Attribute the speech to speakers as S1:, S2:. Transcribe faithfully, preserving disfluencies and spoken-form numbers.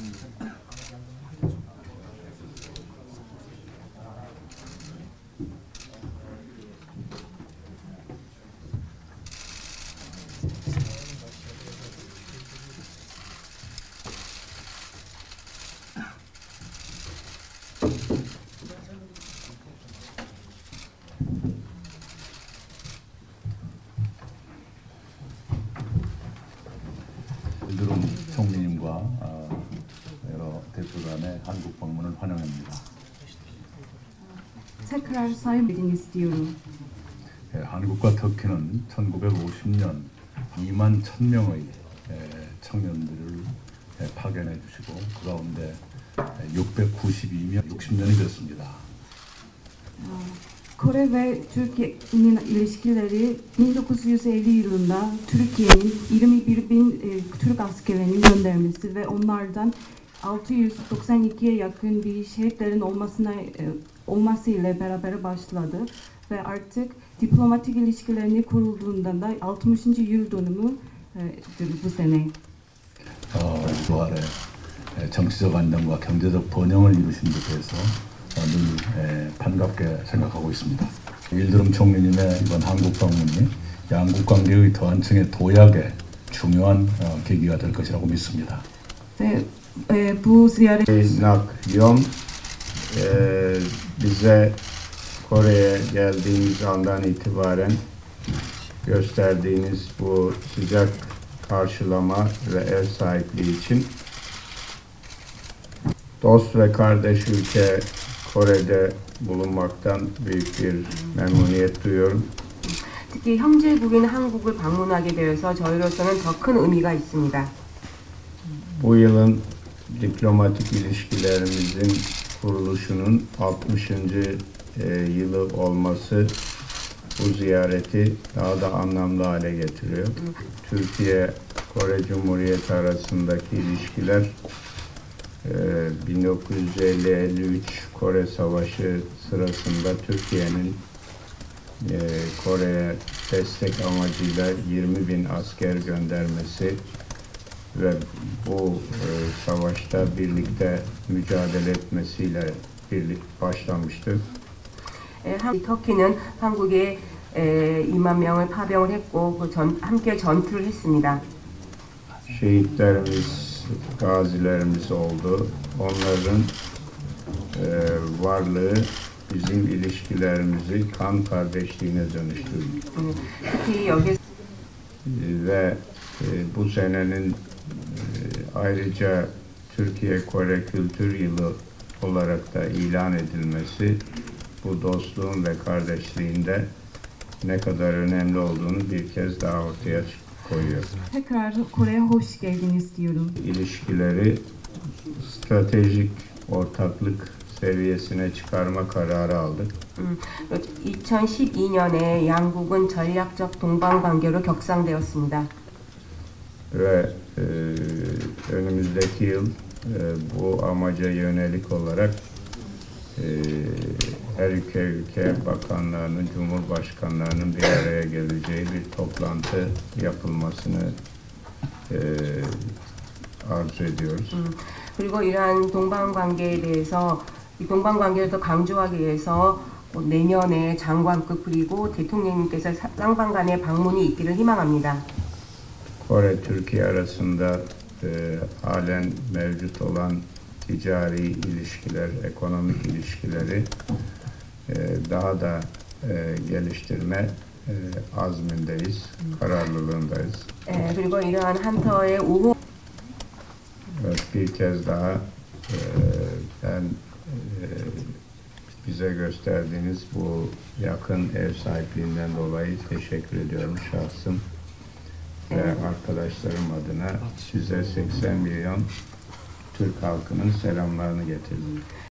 S1: 일드룸 총리님과 여러 대표단의 한국 방문을 환영합니다.
S2: Tekrar saygı bildiğini istiyorum.
S1: 한국과 터키는 천구백오십 년 이만 천 명의 청년들을 파견해 주시고 그 가운데 육백구십이 명, 육십 년이 됐습니다.
S2: Kore ve Türkiye'nin ilişkileri bin dokuz yüz elli yılında Türkiye'nin yirmi bir bin e, Türk askerinin göndermesi ve onlardan altı yüz doksan ikiye yakın bir şehitlerin olmasına e, olması ile beraber başladı ve artık diplomatik ilişkilerini kurulduğunda da altmışıncı yıl dönümü e, bu sene.
S1: 어, 부활의 정치적 안정과 경제적 번영을 이루신 데 대해서 늘 반갑게 생각하고 있습니다. 일드룸 총리님의 이번 한국 방문이 양국 관계의 더 한층의 도약에 중요한 계기가 될 것이라고 믿습니다.
S2: Ve e, bu ziyaret
S3: Nak Yom e, bize Kore'ye geldiğimiz andan itibaren gösterdiğiniz bu sıcak karşılama ve ev sahipliği için dost ve kardeş ülke Kore'de bulunmaktan büyük bir memnuniyet duyuyorum.
S4: 특히 형제국인 한국을 방문하게 되어서 저희로서는 더 큰 의미가 있습니다.
S3: Bu yılın diplomatik ilişkilerimizin kuruluşunun altmışıncı yılı olması bu ziyareti daha da anlamlı hale getiriyor. Türkiye, Kore Cumhuriyeti arasındaki ilişkiler bin dokuz yüz elli elli üç Kore Savaşı sırasında Türkiye'nin Kore'ye destek amacıyla yirmi bin asker göndermesi ve bu savaşta birlikte mücadele etmesiyle birlikte başlamıştı.
S4: 터키는 한국에 이만 명을 파병을 했고 그 전, 함께 전투를 했습니다.
S3: Şehitlerimiz, gazilerimiz oldu. Onların e, varlığı bizim ilişkilerimizi kan kardeşliğine dönüştürdü.
S4: 특히 여기
S3: Ve e, bu senenin e, ayrıca Türkiye-Kore Kültür Yılı olarak da ilan edilmesi bu dostluğun ve kardeşliğinde ne kadar önemli olduğunu bir kez daha ortaya koyuyor.
S2: tekrar Kore'ye hoş geldiniz diyorum.
S3: İlişkileri stratejik ortaklık seviyesine çıkarma kararı aldık.
S4: 이천십이 년에 양국은 전략적 동반 관계로 격상되었습니다.
S3: Ve e, önümüzdeki yıl e, bu amaca yönelik olarak e, her ülke ülke bakanlarının, cumhurbaşkanlarının bir araya geleceği bir toplantı yapılmasını e, arzu ediyoruz.
S4: 음, 그리고 이러한 동반 관계에 대해서 이 동반 관계를 더 강조하기 위해서 뭐 내년에 장관급 그리고 대통령님께서 쌍방 간의 방문이 있기를 희망합니다.
S3: Kore Türkiye arasında e, halen mevcut olan ticari ilişkiler, ekonomik ilişkileri e, daha da e, geliştirme e, azmindeyiz, kararlılığındayız.
S4: 에, 그리고 이러한 한터의 우호
S3: Evet, bir kez daha e, ben e, bize gösterdiğiniz bu yakın ev sahipliğinden dolayı teşekkür ediyorum şahsım ve arkadaşlarım adına size seksen milyon Türk halkının selamlarını getirdim.